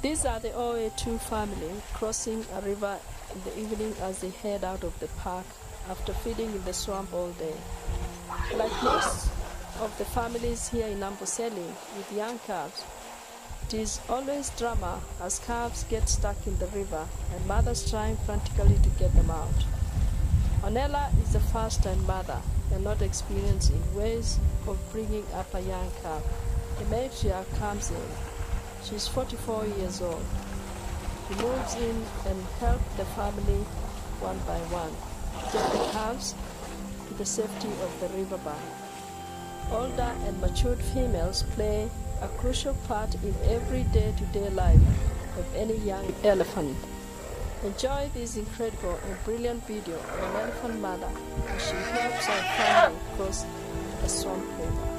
These are the OA2 family crossing a river in the evening as they head out of the park after feeding in the swamp all day. Like most of the families here in Amboseli with young calves, it is always drama as calves get stuck in the river and mothers trying frantically to get them out. Onella is a first-time mother and not experienced in ways of bringing up a young calf. The matriarch comes in. She's 44 years old. She moves in and helps the family one by one to get the calves to the safety of the riverbank. Older and matured females play a crucial part in every day-to-day life of any young elephant. Enjoy this incredible and brilliant video of an elephant mother as she helps her family cross a swamp river.